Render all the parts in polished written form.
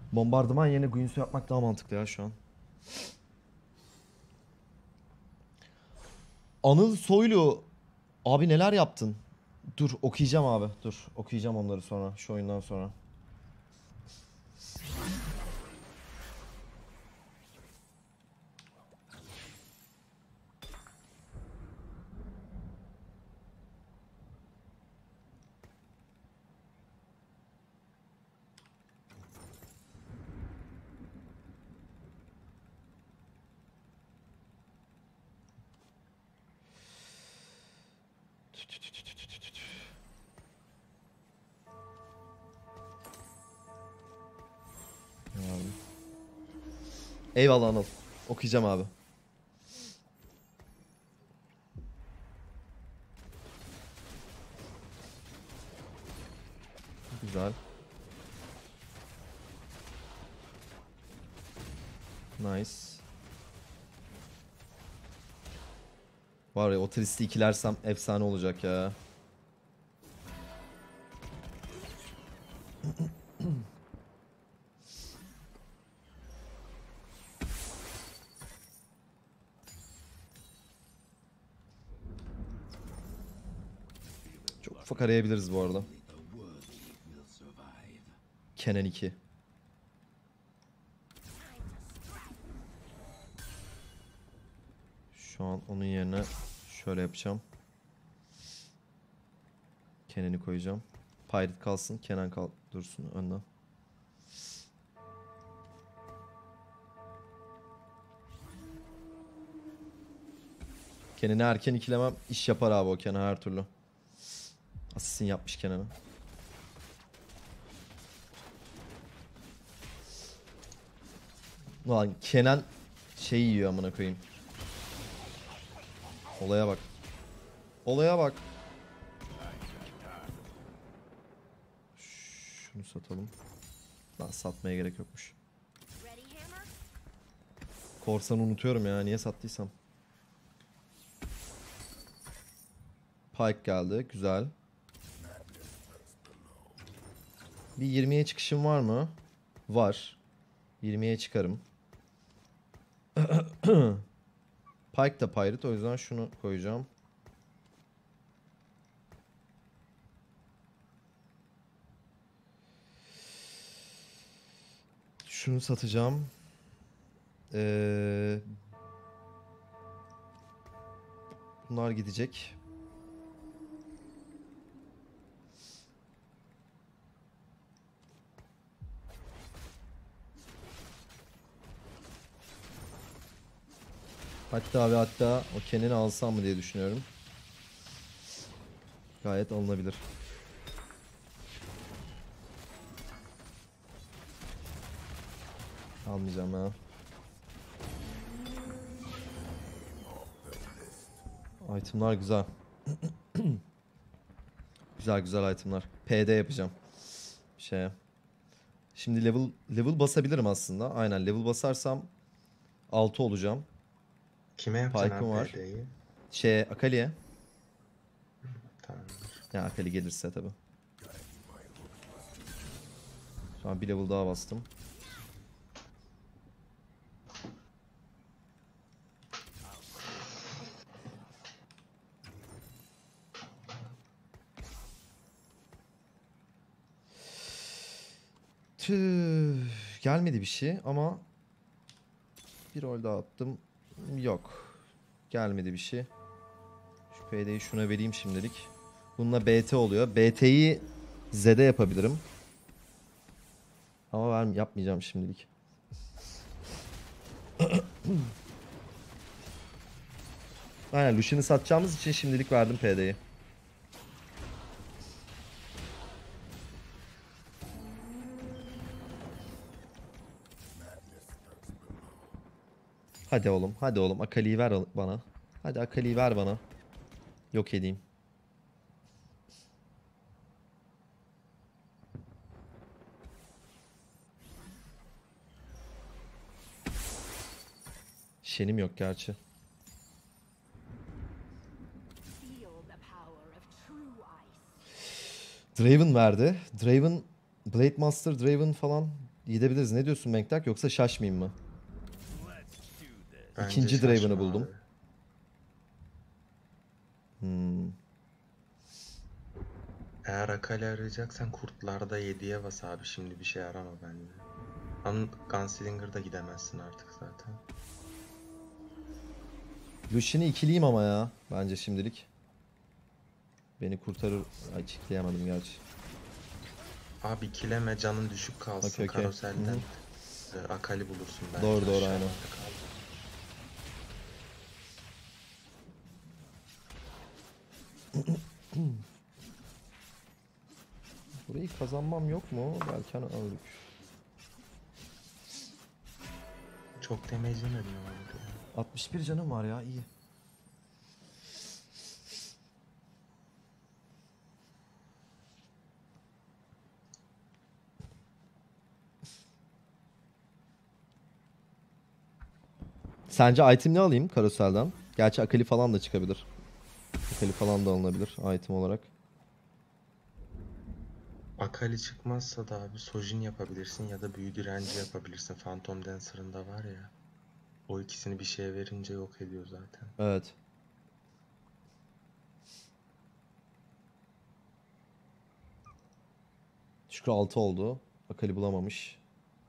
Bombardıman yerine Guinsoo yapmak daha mantıklı ya şu an. Anıl Soylu. Abi neler yaptın? Dur okuyacağım abi. Dur okuyacağım onları sonra. Şu oyundan sonra. Abi. Eyvallah Anıl. Okuyacağım abi. Güzel. Nice. Var ya o Trist'i ikilersem efsane olacak ya. Çok ufak arayabiliriz bu arada. Kenan 2. Şu an onun yerine şöyle yapacağım. Kenan'ı koyacağım. Pirate kalsın, Kenan dursun önden. Kenan'ı erken ikilemem iş yapar abi o Kenan her türlü. Asistin yapmış Kenan'ı. Ulan Kenan şey yiyor amına koyayım. Olaya bak. Olaya bak. Şunu satalım. Lan satmaya gerek yokmuş. Korsanı unutuyorum ya niye sattıysam. Pike geldi güzel. Bir 20'ye çıkışım var mı? Var. 20'ye çıkarım. Pike da Pirate o yüzden şunu koyacağım. Şunu satacağım. Bunlar gidecek. Hatta ve hatta o Kenan'ı alsam mı diye düşünüyorum. Gayet alınabilir. Almayacağım ya. Itemlar güzel. Güzel güzel itemlar. PD yapacağım. Şeye. Şimdi level basabilirim aslında. Aynen level basarsam 6 olacağım. Kime yapacaksın Pike'ım abi var. PD'yi? Akali'ye. Tamamdır. Ya Akali gelirse tabi. Şu an bir level daha bastım. Tüh, gelmedi bir şey ama bir rol daha attım. Yok. Gelmedi bir şey. Şu PD'yi şuna vereyim şimdilik. Bununla BT oluyor. BT'yi Z'de yapabilirim. Ama yapmayacağım şimdilik. Aynen Lucian'ı satacağımız için şimdilik verdim PD'yi. Hadi oğlum, hadi oğlum. Akali'yi ver bana. Hadi Akali'yi ver bana. Yok edeyim. Şenim yok gerçi. Draven verdi. Draven, Blade Master Draven falan gidebiliriz. Ne diyorsun Menktak, yoksa şaşmayayım mı? Bence İkinci şaşma Draven'ı abi. buldum. Hmm. Eğer Akali arayacaksan kurtlarda 7'ye bas abi, şimdi bir şey arama bence. Ama Gunslinger'da gidemezsin artık zaten. Lucian'ı ikiliyim ama ya. Bence şimdilik. Beni kurtarır. Ay, çiftleyemedim gerçi. Abi ikileme, canın düşük kalsın, Okey, okey. karoselden Hı Akali bulursun belki. Doğru, doğru, aşağıda aynen. kal. Burayı kazanmam yok mu? Belki hani aldık. Çok damage yemedim abi ya. 61 canım var ya, iyi. Sence item ne alayım karoselden? Gerçi Akali falan da çıkabilir. Akali falan da alınabilir item olarak. Akali çıkmazsa da abi Sojin yapabilirsin ya da büyü direnci yapabilirsin. Phantom Dancer'ın da var ya. O ikisini bir şeye verince yok ediyor zaten. Evet. Şükrü 6 oldu. Akali bulamamış.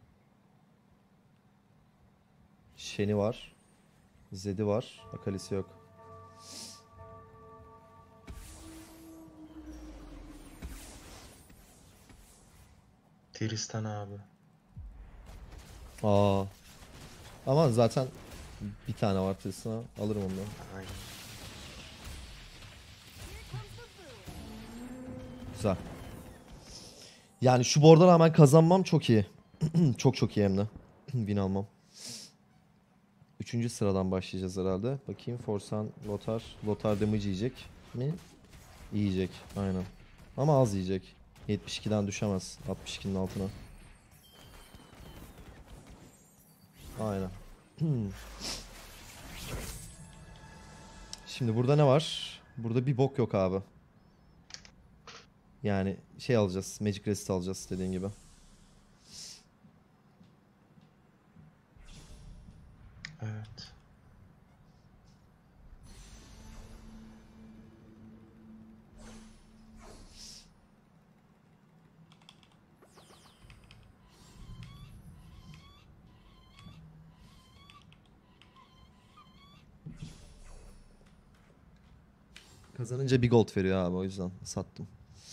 Shen'i var. Zed'i var. Akali'si yok. Tristan abi. Aa. Ama zaten bir tane var Tristan. Alırım ondan. Aynen. Güzel. Yani şu board'a rağmen kazanmam çok iyi. Çok çok iyi hem de. Win almam. Üçüncü sıradan başlayacağız herhalde. Bakayım, Forsan, Lothar. Lothar damage yiyecek mi? Yiyecek. Aynen. Ama az yiyecek. 72'den düşemez. 62'nin altına. Aynen. Şimdi burada ne var? Burada bir bok yok abi. Yani şey alacağız. Magic Resist alacağız dediğin gibi. Evet. Kazanınca bir gold veriyor abi, o yüzden sattım.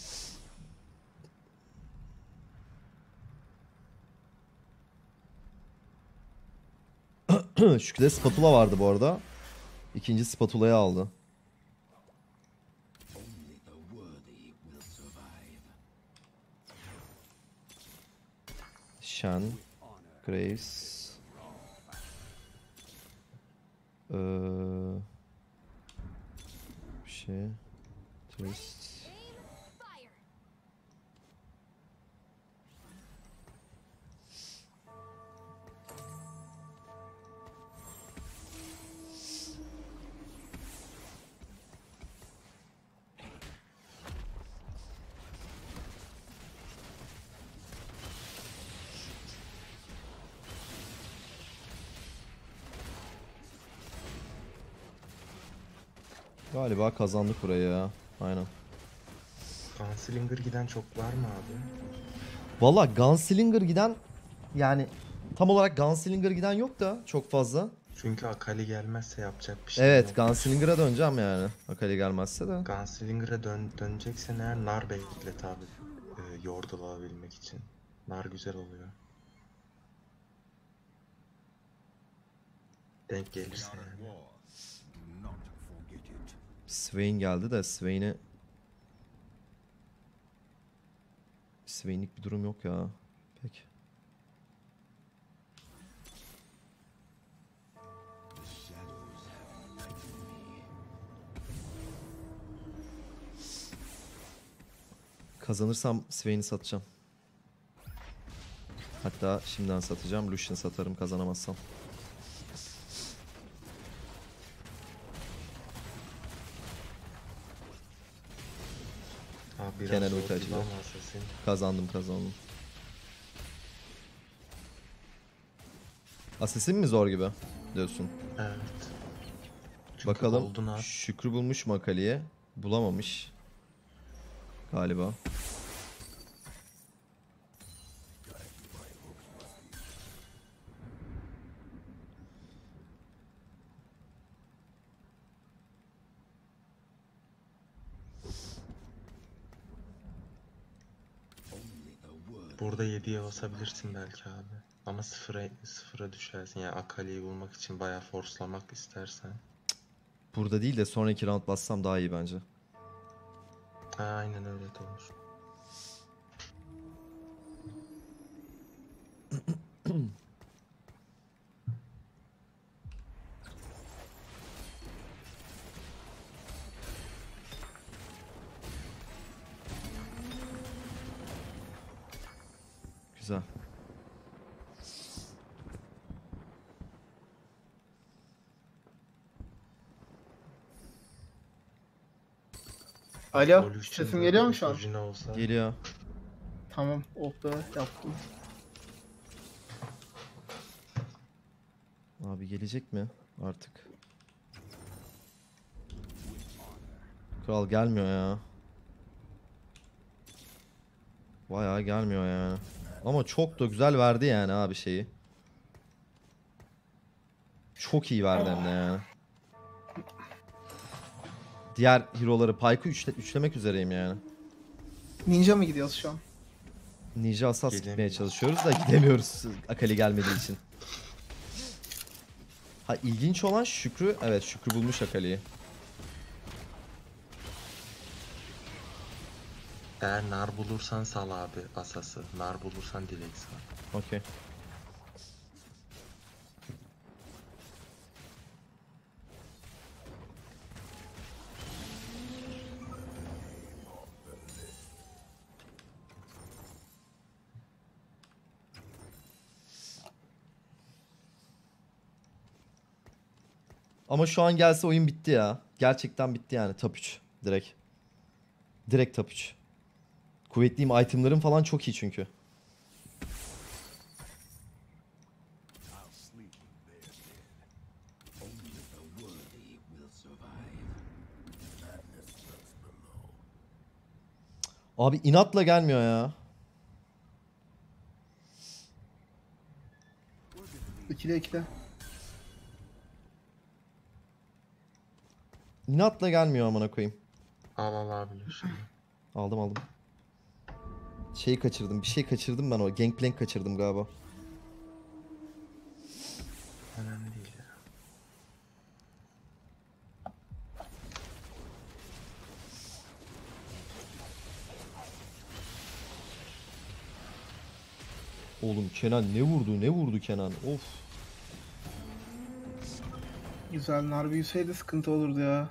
Şükrü'de spatula vardı bu arada. İkinci spatulayı aldı. Shen, Graves, bir şey, Trist. Galiba kazandık burayı ya. Aynen. Gunslinger giden çok var mı abi? Valla Gunslinger giden, yani tam olarak Gunslinger giden yok da çok fazla. Çünkü Akali gelmezse yapacak bir şey Evet, yok. Gunslinger'a döneceğim yani. Akali gelmezse de. Gunslinger'a döneceksen eğer nar beklet abi. Yordle alabilmek için. Nar güzel oluyor. Denk gelirse yani. Swain geldi de Swain'lik bir durum yok ya. Peki. Kazanırsam Swain'i satacağım. Hatta şimdiden satacağım. Lucian satarım kazanamazsam. Abi biraz Kenan zor ulti gibi açacak. ama Assassin. Kazandım. Assassin mi zor gibi diyorsun? Evet. Çünkü Bakalım. Golden Art Şükrü bulmuş mu Akali'ye? Bulamamış. Galiba. burada 7'ye basabilirsin belki abi. Ama sıfıra düşersin. Yani Akali'yi bulmak için bayağı forslamak istersen. Burada değil de sonraki round bassam daha iyi bence. Ha, aynen öyle de olur. Güzel. Alo, Evolution'da sesim geliyor mu şu an? Sojin olsa Geliyor. Tamam, oh be, yaptım. Abi gelecek mi artık? Kral gelmiyor ya. Bayağı gelmiyor yani. Ama çok da güzel verdi yani abi şeyi. Çok iyi verdi hem de yani. Diğer hero'ları Pyke'ı üçlemek üzereyim yani. Ninja mı gidiyoruz şu an? Ninja Assas gitmeye Gidemiyoruz. çalışıyoruz da gidemiyoruz Akali gelmediği için. Ha ilginç olan Şükrü. Evet Şükrü bulmuş Akali'yi. eğer nar bulursan sal abi asası. Nar bulursan direkt sal. Okey. Ama şu an gelse oyun bitti ya. Gerçekten bitti yani top 3. Direkt. Direkt top 3. Kuvvetliyim itemlerim falan çok iyi çünkü. Abi inatla gelmiyor ya. İkile ikile. İnatla gelmiyor amına koyayım. Al abi şimdi. Aldım aldım. Şeyi kaçırdım. Bir şey kaçırdım ben o. Gangplank kaçırdım galiba. Önemli değil ya. Oğlum Kenan ne vurdu ne vurdu Kenan. Of. Güzel, nar büyüseydi sıkıntı olurdu ya.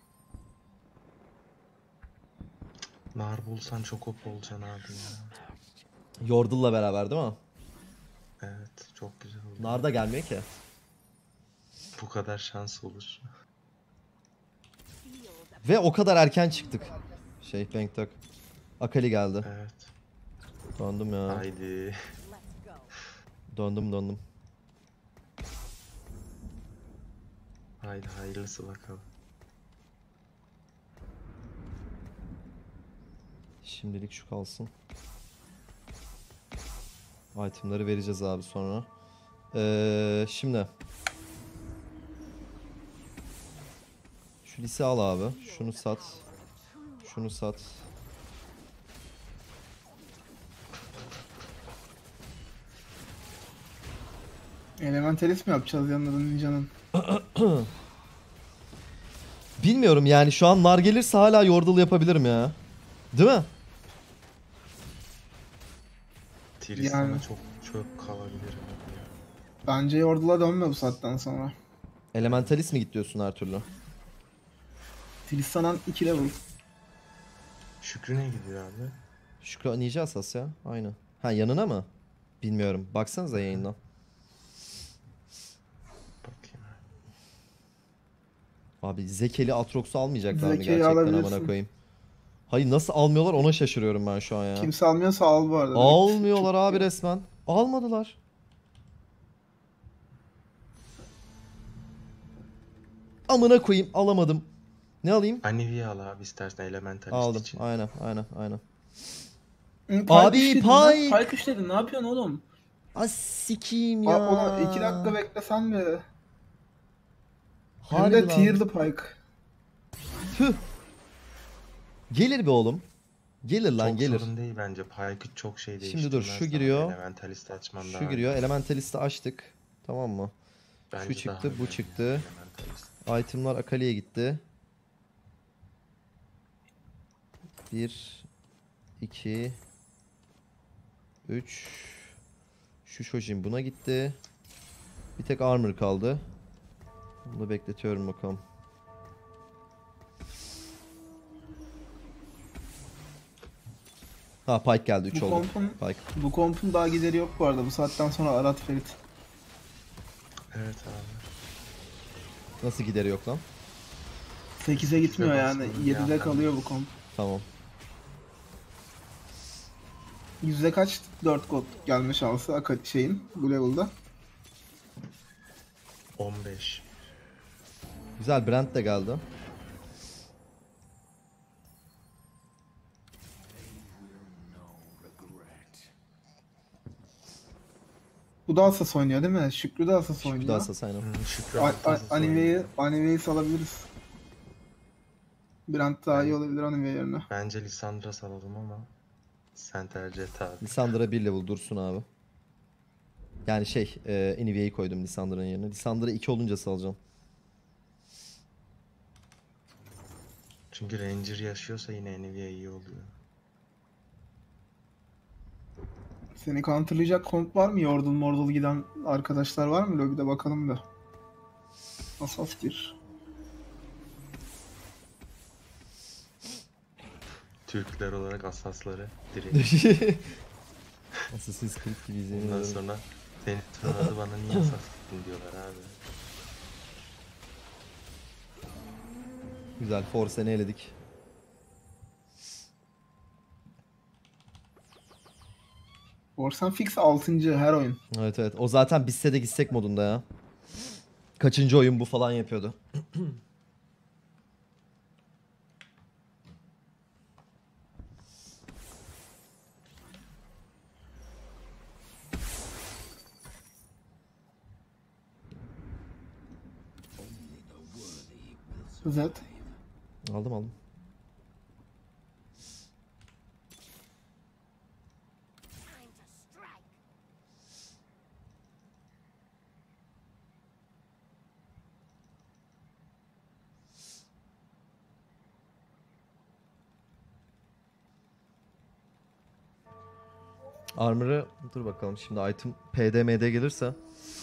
Nar bulsan çok op olacaksın abi ya. Yordle'la beraber değil mi? Evet çok güzel oldu. Nar da gelmiyor ki. Bu kadar şans olur. Ve o kadar erken çıktık. Bangtak. Akali geldi. Evet. Döndüm ya. Haydi. Döndüm. Haydi hayırlısı bakalım. Şimdilik şu kalsın. Itemları vereceğiz abi sonra. Şimdi. Şu lise al abi. Şunu sat. Şunu sat. Elementalist mi yapacağız yanında da ninjanın? Bilmiyorum yani şu an nar gelirse hala Yordle yapabilirim ya. Değil mi? Tristan'a Yani. çok çöp kalabilir abi ya. Bence Yordle'a dönme bu saatten sonra. Elementalist mi git diyorsun her türlü? Tristan'ın 2 level. Şükrü ne gidiyor abi? Şükrü Ninja Asas ya. Aynı. Ha yanına mı? Bilmiyorum. Baksanıza yayından. Bakayım. Abi Zekeli Atrox'u almayacaklar mı Zeke'yi gerçekten amına alabilirsin. koyayım? Hayır nasıl almıyorlar ona şaşırıyorum ben şu an ya. Kimse almıyorsa al bu arada. direkt. Almıyorlar Çok abi iyi. resmen. Almadılar. Amına koyayım alamadım. Ne alayım? Anivi'yi al abi istersen Elementalist Aldım. için. Aynen aynen aynen. Pike Abi, üçledin lan. Pike! Pike üçledin. Ne yapıyorsun oğlum? As sikiyim ya. Ona 2 dakika beklesen mi? Hem Harbi de lan. tier'lı Pike. Tüh. Gelir be oğlum. Gelir lan Çok gelir. sorun değil bence. Pyke çok şey Şimdi değiştirmez. dur, şu daha giriyor. Elementalist açman Şu daha giriyor. Elementalist'i açtık. Tamam mı? bence Şu daha çıktı, bu önemli çıktı. Elementalist. Itemlar Akali'ye gitti. 1 2 3 Şu Shojin buna gitti. Bir tek armor kaldı. Bunu bekletiyorum bakalım. Ha, Pike geldi, 3 Bu oldu. kompun, Pike. bu kompun daha gideri yok bu arada. Bu saatten sonra Arat Ferit. Evet abi. Nasıl gideri yok lan? 8'e gitmiyor yani. basmanın 7'de bir kalıyor bu komp. Tamam. Yüzde kaç 4 gold gelme şansı şeyin bu level'da? 15. Güzel, Brand de geldi. Bu da Asas oynuyor değil mi? Şükrü de Asas oynuyor. Şükrü de Asas aynen. Şükrü A- Altazı Anime'yi salabiliriz. Brand daha iyi olabilir Anime yerine. Bence Lissandra salalım ama sen tercih et abi. Lissandra 1 level dursun abi. Yani Enivia'yı koydum Lissandra'nın yerine. Lissandra 2 olunca salacağım. Çünkü Ranger yaşıyorsa yine Anivia iyi oluyor. Seni counterlayacak komp var mı? Yordle mordle giden arkadaşlar var mı? Lobide bakalım da. Asas 1. Türkler olarak asasları direkt. Assassin's Creed gibi izleyin. Ondan sonra seni tırnadı bana niye asas tuttun diyorlar abi. Güzel, Force'ni eledik. Orsan fix 6. her oyun. Evet evet. O zaten bitse de gitsek modunda ya. Kaçıncı oyun bu falan yapıyordu. Z. Aldım aldım. Armor'ı dur bakalım şimdi item PDM'de gelirse.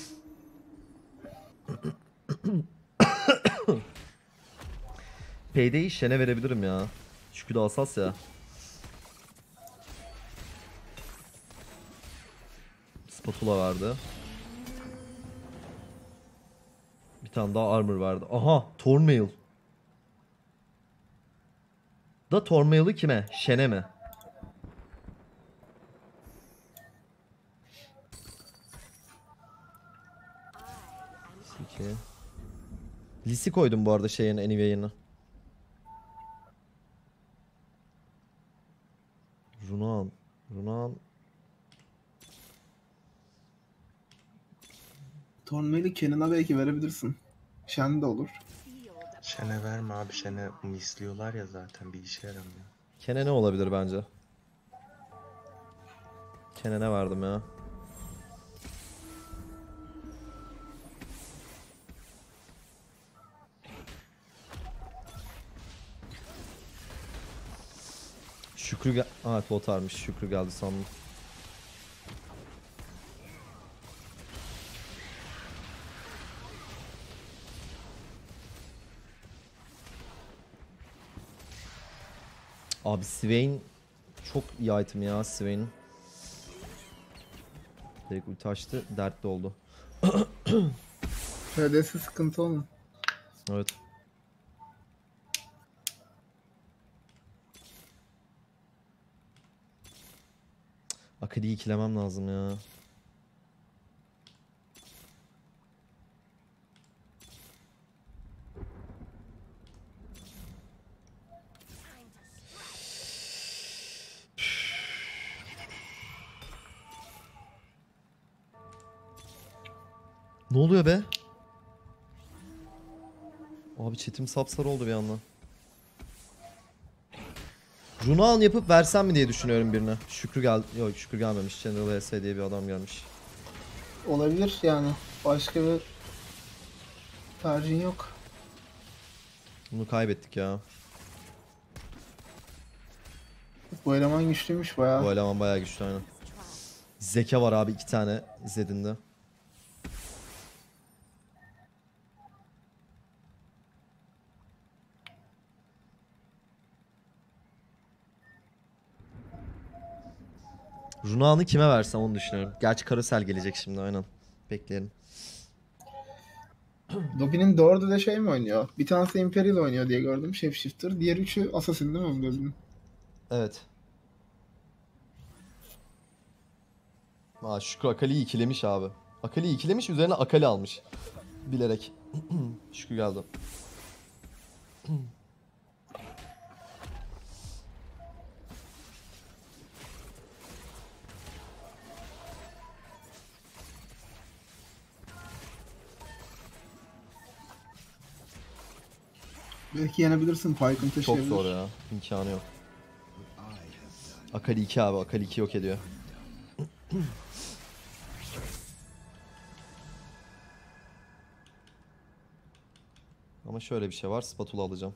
PD'yi Shen'e verebilirim ya. Çünkü de hassas ya. Spatula verdi. Bir tane daha armor verdi. Aha, Thornmail. Da Thornmail'ı kime? Shen'e mi? Peki. Lisi koydum bu arada şeyin Enivia'yına. Runan. Runan. Tornmail'i Kenan'a belki verebilirsin. Shen de olur. Şene verme abi, Şene misliyorlar ya zaten, bir işe yaramıyor. Kene ne olabilir bence? Kene ne verdim ya? Şükrü gel... Aa, Lotar'mış. Şükrü geldi sandım. Abi Swain çok iyi item ya, Swain'in. Direkt ulti açtı, dertli oldu. FD'si sıkıntı onun. Evet. Akadi'yi ikilemem lazım ya. Ne oluyor be? Abi chatim sapsarı oldu bir anda. Runan yapıp versem mi diye düşünüyorum birine. Şükrü geldi. Yok Şükrü gelmemiş. General HS diye bir adam gelmiş. Olabilir yani. Başka bir tercihin yok. Bunu kaybettik ya. Bu eleman güçlüymüş Bu bayağı. eleman bayağı güçlü aynen. Zeka var abi 2 tane Zed'inde. Runa'nı kime versem onu düşünüyorum. Gerçi Karusel gelecek şimdi aynen. Bekleyelim. Dobby'nin 4'ü de şey mi oynuyor? Bir tanesi Imperial oynuyor diye gördüm. Shapeshifter. Diğer üçü Assassin değil mi Dobby'nin? Evet. Aa, Şükrü Akali'yi ikilemiş abi. Akali'yi ikilemiş üzerine Akali almış. Bilerek. Şükrü geldi. Belki yenebilirsin. Pyke'ın Çok taşıyabilir. zor ya. İmkanı yok. Akali 2 abi. Akali 2 yok ediyor. Ama şöyle bir şey var. Spatula alacağım.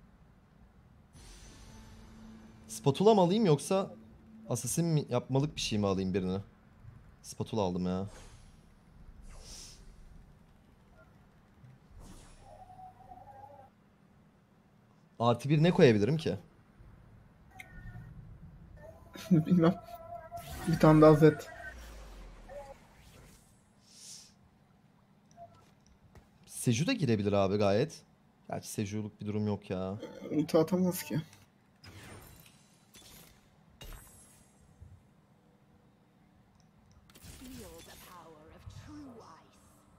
Spatula mı alayım yoksa Assassin mi yapmalık bir şey mi alayım birine? Spatula aldım ya. Artı bir ne koyabilirim ki? Bilmem. Bir tane daha Z. Seju da girebilir abi gayet. Gerçi Seju'luk bir durum yok ya. Ulti atamaz ki. Feel the power of true ice.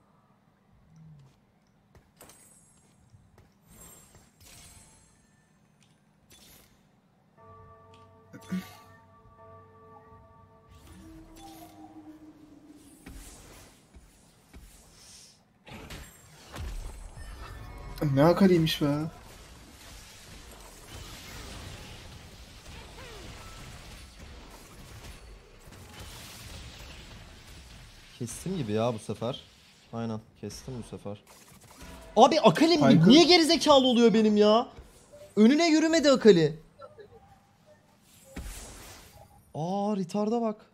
Ne akaliymiş be. Kestim gibi ya bu sefer. Aynen kestim bu sefer. Abi Akali Pyke'ın- niye gerizekalı oluyor benim ya? Önüne yürümedi Akali. Aa retarda bak.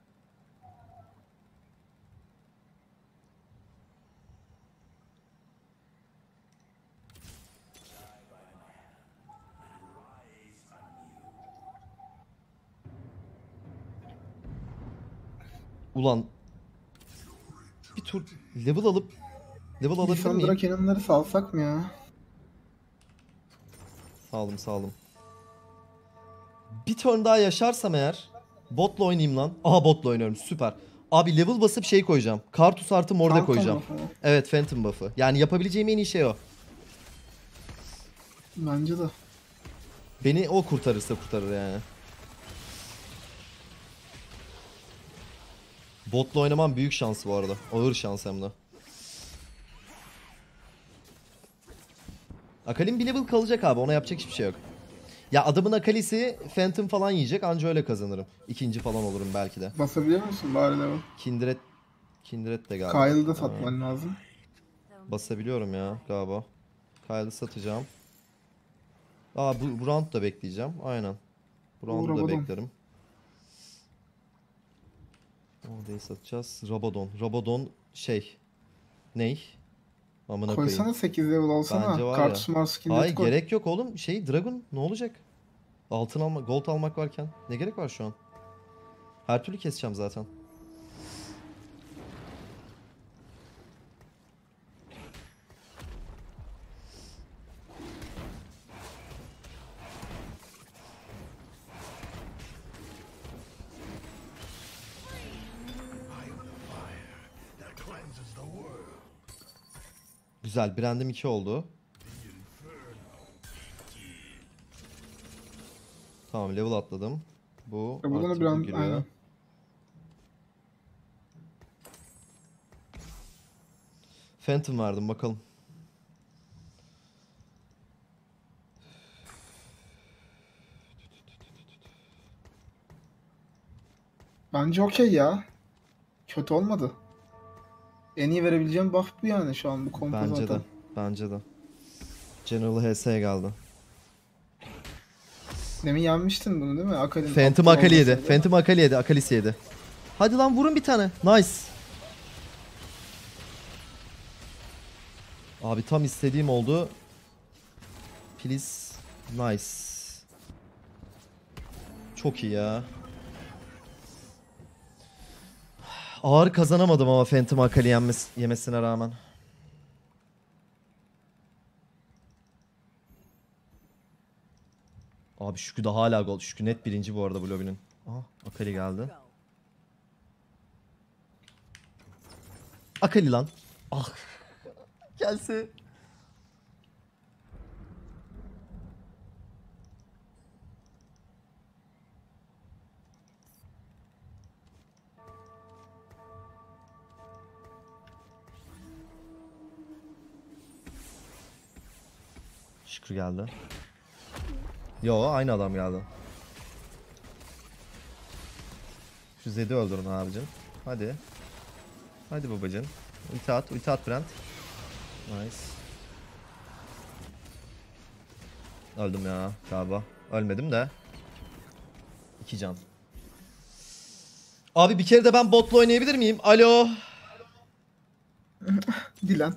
Ulan bir tur level alabilir Lissandra miyim? Cannon'ları salsak mı ya? Sağ olun. Bir turn daha yaşarsam eğer botla oynayayım lan. Aha botla oynuyorum süper. Abi level basıp şey koyacağım. Kartus artı morde Phantom koyacağım. buff'ı. Evet Phantom buff'ı. Yani yapabileceğim en iyi şey o. Bence de. Beni o kurtarırsa kurtarır yani. Botla oynamam büyük şans bu arada. Ağır şans hem de. Akali'nin bir level kalacak abi. Ona yapacak hiçbir şey yok. Ya adamın Akali'si Phantom falan yiyecek. Anca öyle kazanırım. İkinci falan olurum belki de. Basabiliyor musun bari de? Kindred de galiba. Kyle'ı da Ha, satman lazım. basabiliyorum ya galiba. Kyle'ı satacağım. Aa bu round da bekleyeceğim. Aynen. Bu round'u da Rabadon. beklerim. Orayı satacağız. Rabadon şey. Ney? Amına koyayım. Koysana 8 level olsana. Bence var Kartus ya. Mars Hayır koy. gerek yok oğlum. Şey Dragon ne olacak? Altın almak, gold almak varken ne gerek var şu an? Her türlü keseceğim zaten. Güzel. Brand'im 2 oldu. Tamam level atladım. Bu Rabadon'a artı bir bu an giriyor. aynen. Phantom verdim bakalım. Bence okey ya. Kötü olmadı. En iyi verebileceğim buff bu yani şu an bu kompo Bence zaten. de. Bence de. General HS'ye geldi. Demin yenmiştin bunu değil mi? Akali'nin Phantom aptal Akali yedi. olmasıyla. Phantom Akali yedi. Akalisi yedi. Hadi lan vurun bir tane. Nice. Abi tam istediğim oldu. Please. Nice. Çok iyi ya. Ağır kazanamadım ama Phantom Akali yemesine rağmen. Abi Şükrü de hala gol. Şükrü net birinci bu arada bu lobinin. Aha Akali geldi. Akali lan. Ah. Gelse. Şükrü geldi. Yo aynı adam geldi. Şu Zed'i öldürün abicim. Hadi. Hadi babacın. Ulti at. Ulti at Brent. Nice. Öldüm ya galiba. Ölmedim de. 2 can. Abi bir kere de ben botla oynayabilir miyim? Alo. Dilan.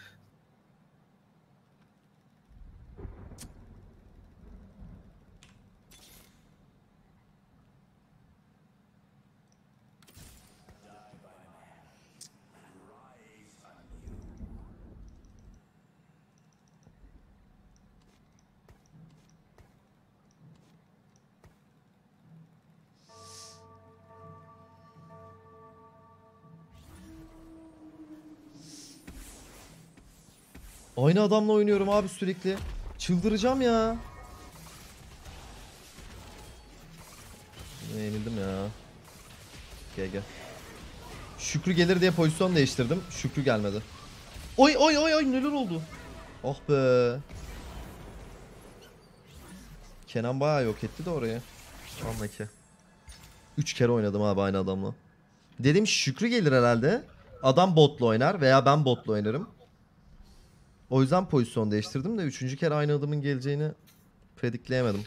Aynı adamla oynuyorum abi sürekli. Çıldıracağım ya. Yenildim ya. GG. Şükrü gelir diye pozisyon değiştirdim. Şükrü gelmedi. Oy oy oy oy neler oldu? Oh be. Kenan bayağı yok etti de orayı. Anlaki. 3 kere oynadım abi aynı adamla. Dedim Şükrü gelir herhalde. Adam botla oynar veya ben botla oynarım. O yüzden pozisyon değiştirdim de 3. kere aynı adamın geleceğini predikleyemedim.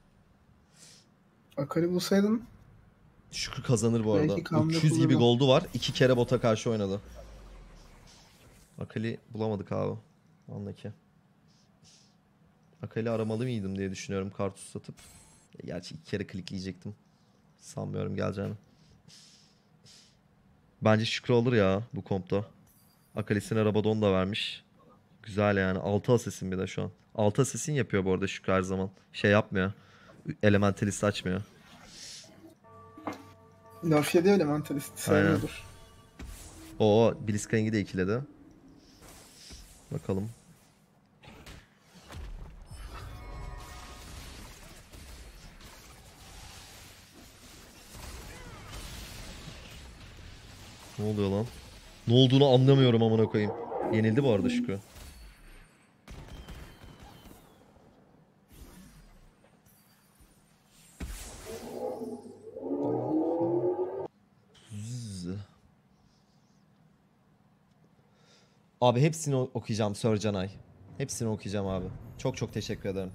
Akali bulsaydın Şükrü kazanır bu arada. belki comeback 300 gibi olurdu. goldu var. 2 kere bota karşı oynadı. Akali bulamadık abi. Anlaki. Akali aramalı mıydım diye düşünüyorum kartuş satıp. Gerçi 2 kere klikleyecektim. Sanmıyorum geleceğini. Bence Şükrü olur ya bu kompta. Akali'sine Rabadon da vermiş. Güzel yani. 6 assassin bir de şu an. 6 assassin yapıyor bu arada Şükrü her zaman. Şey yapmıyor. Elementalist açmıyor. Nerf yedi elementalist sevmiyordur. O Blitzcrank'i de ikiledi. Bakalım. Ne oluyor lan? Ne olduğunu anlamıyorum amına koyayım. Yenildi bu arada Şükrü. Zzz. Abi hepsini okuyacağım Sir Canay. Hepsini okuyacağım abi. Çok çok teşekkür ederim.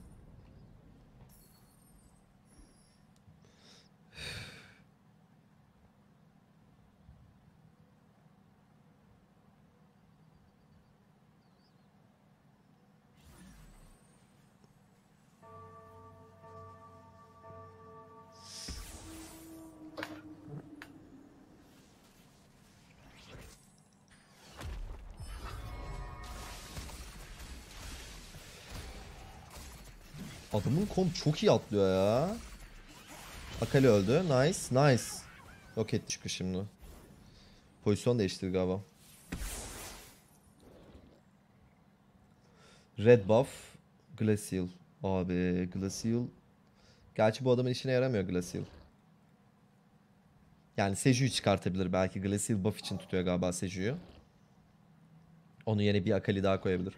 Adamın komp çok iyi atlıyor ya. Akali öldü. Nice. Nice. Yok etti Şükrü şimdi. Pozisyon değiştirdi galiba. Red buff. Glacial. Abi Glacial. Gerçi bu adamın işine yaramıyor Glacial. Yani Seju'yu çıkartabilir belki. Glacial buff için tutuyor galiba Seju'yu. Onun yerine bir Akali daha koyabilir.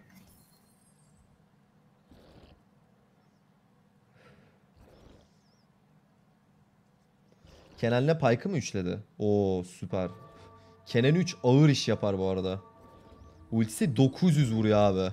Kenan'la Pyke'ı mı üçledi? Oo süper. Kenan 3 ağır iş yapar bu arada. Ultisi 900 vuruyor abi.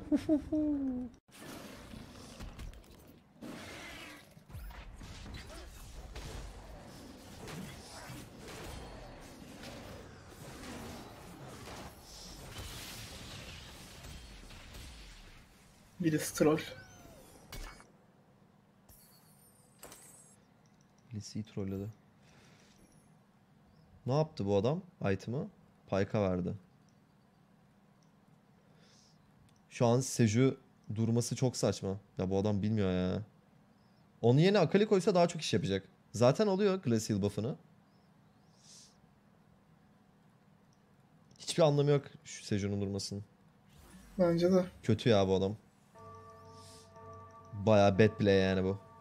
Birisi troll. Lisy'yi trolledi. Ne yaptı bu adam? Item'ı Pyke'a verdi. Şu an Seju durması çok saçma. Ya bu adam bilmiyor ya. Onun yerine Akali koysa daha çok iş yapacak. Zaten alıyor Glacial buff'ını. Hiçbir anlamı yok şu Seju'nun durmasının. Bence de. Kötü ya bu adam. Bayağı bad play yani bu.